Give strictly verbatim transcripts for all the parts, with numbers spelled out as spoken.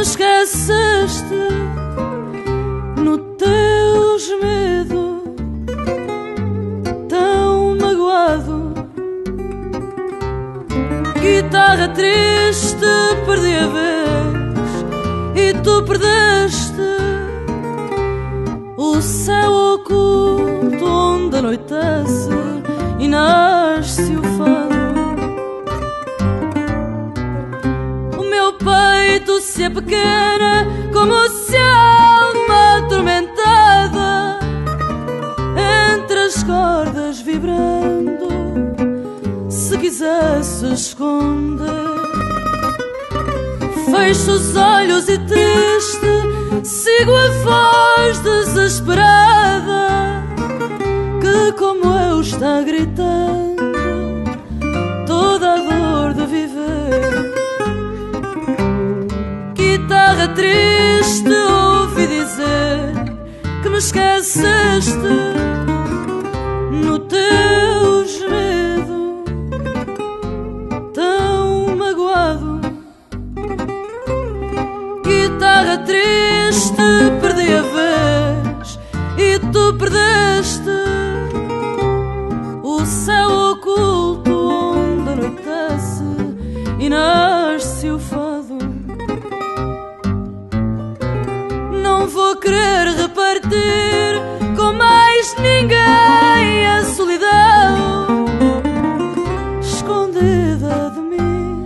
me esqueceste no teu gemido, tão magoado. Guitarra triste, perdi a vez e tu perdeste o céu oculto onde anoitece e nasce o fado. O meu peito se apequena como se a alma atormentada entre as cordas vibrando se quisesse esconder. Fecho os olhos e triste sigo a voz desesperada que como eu está gritando toda a dor de viver. Guitarra triste, ouvi dizer que me esqueceste no teu gemido, tão magoado. Guitarra triste, perdi a vez e tu perdeste o céu oculto onde anoitece e nasce o fado. Não vou querer repartir com mais ninguém a solidão escondida de mim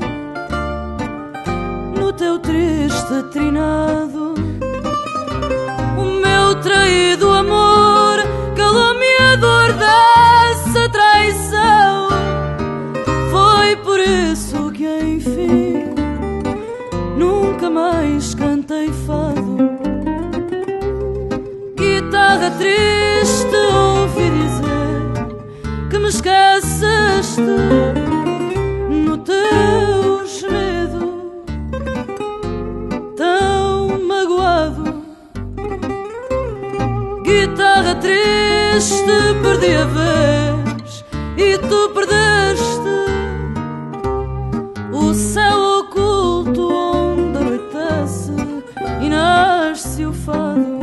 no teu triste trinado. O meu traído amor calou-me a dor dessa traição. Foi por isso que enfim nunca mais cantei fado. Guitarra triste, ouvi dizer que me esqueceste no teu gemido, tão magoado. Guitarra triste, perdi a vez e tu perdeste o céu oculto onde anoitece e nasce o fado.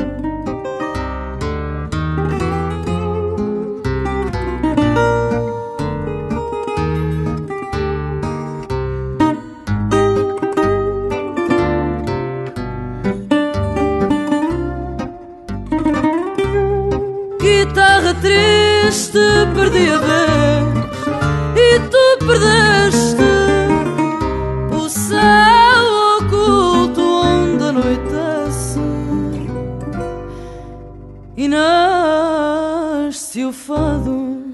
Guitarra triste, perdi a vez e tu perdeste o céu oculto onde anoitece e nasce o fado.